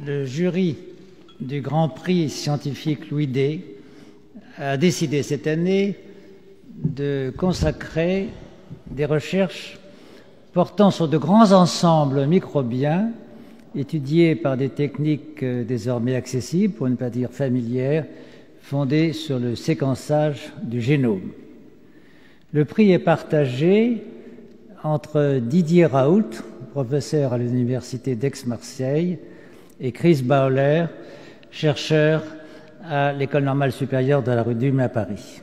Le jury du Grand Prix scientifique Louis Day a décidé cette année de consacrer des recherches portant sur de grands ensembles microbiens étudiés par des techniques désormais accessibles, pour ne pas dire familières, fondées sur le séquençage du génome. Le prix est partagé entre Didier Raoult, professeur à l'université d'Aix-Marseille, et Chris Bowler, chercheur à l'École normale supérieure de la rue d'Ulm à Paris.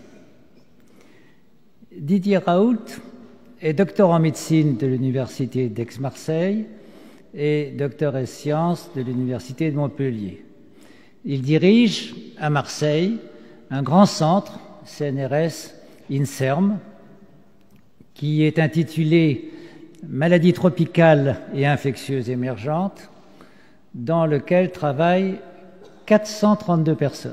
Didier Raoult est docteur en médecine de l'université d'Aix-Marseille et docteur en sciences de l'université de Montpellier. Il dirige à Marseille un grand centre, CNRS INSERM, qui est intitulé Maladies tropicales et infectieuses émergentes, dans lequel travaillent 432 personnes.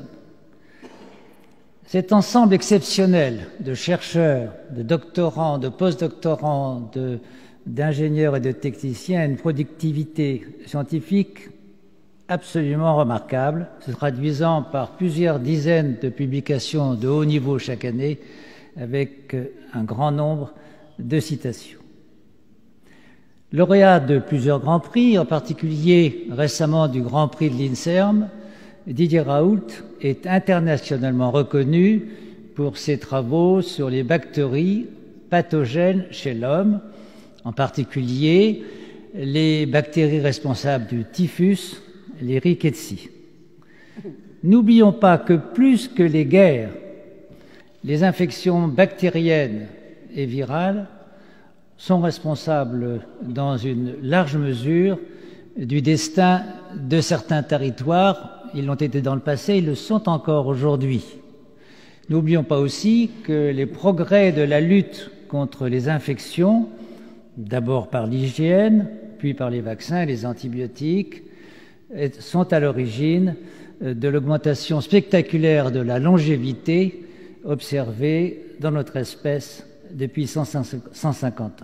Cet ensemble exceptionnel de chercheurs, de doctorants, de postdoctorants, d'ingénieurs et de techniciens a une productivité scientifique absolument remarquable, se traduisant par plusieurs dizaines de publications de haut niveau chaque année, avec un grand nombre de citations. Lauréat de plusieurs grands prix, en particulier récemment du Grand Prix de l'INSERM, Didier Raoult est internationalement reconnu pour ses travaux sur les bactéries pathogènes chez l'homme, en particulier les bactéries responsables du typhus, les rickettsia. N'oublions pas que plus que les guerres, les infections bactériennes et virales sont responsables dans une large mesure du destin de certains territoires. Ils l'ont été dans le passé, ils le sont encore aujourd'hui. N'oublions pas aussi que les progrès de la lutte contre les infections, d'abord par l'hygiène, puis par les vaccins et les antibiotiques, sont à l'origine de l'augmentation spectaculaire de la longévité observée dans notre espèce depuis 150 ans.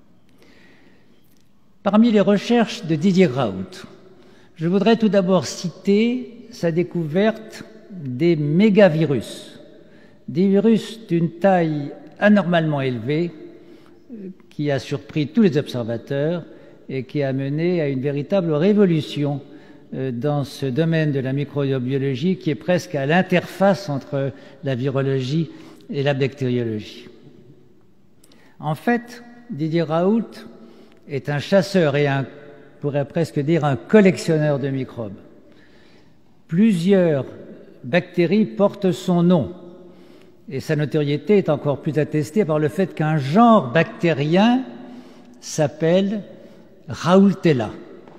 Parmi les recherches de Didier Raoult, je voudrais tout d'abord citer sa découverte des mégavirus, des virus d'une taille anormalement élevée qui a surpris tous les observateurs et qui a mené à une véritable révolution dans ce domaine de la microbiologie qui est presque à l'interface entre la virologie et la bactériologie. En fait, Didier Raoult est un chasseur et on pourrait presque dire un collectionneur de microbes. Plusieurs bactéries portent son nom et sa notoriété est encore plus attestée par le fait qu'un genre bactérien s'appelle Raoultella.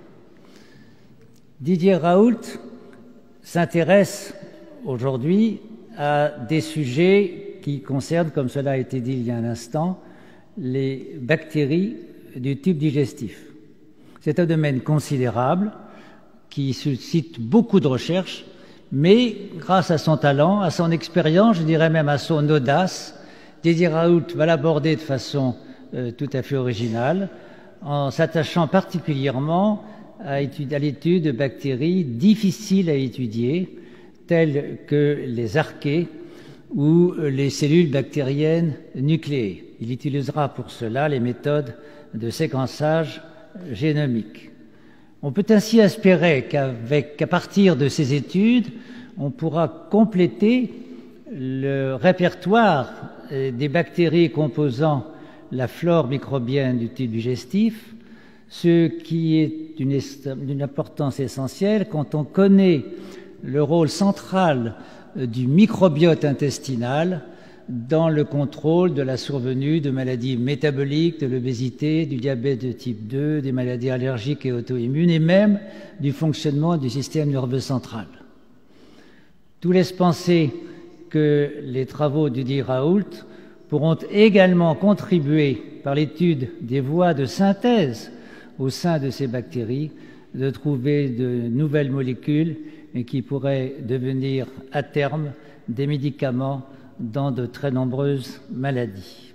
Didier Raoult s'intéresse aujourd'hui à des sujets qui concernent, comme cela a été dit il y a un instant, les bactéries du tube digestif. C'est un domaine considérable qui suscite beaucoup de recherches, mais grâce à son talent, à son expérience, je dirais même à son audace, Didier Raoult va l'aborder de façon tout à fait originale, en s'attachant particulièrement à l'étude de bactéries difficiles à étudier, telles que les archées ou les cellules bactériennes nucléées. Il utilisera pour cela les méthodes de séquençage génomique. On peut ainsi espérer qu'à partir de ces études, on pourra compléter le répertoire des bactéries composant la flore microbienne du tube digestif, ce qui est d'une importance essentielle quand on connaît le rôle central du microbiote intestinal dans le contrôle de la survenue de maladies métaboliques, de l'obésité, du diabète de type 2, des maladies allergiques et auto-immunes et même du fonctionnement du système nerveux central. Tout laisse penser que les travaux de Didier Raoult pourront également contribuer, par l'étude des voies de synthèse au sein de ces bactéries, de trouver de nouvelles molécules et qui pourraient devenir à terme des médicaments dans de très nombreuses maladies.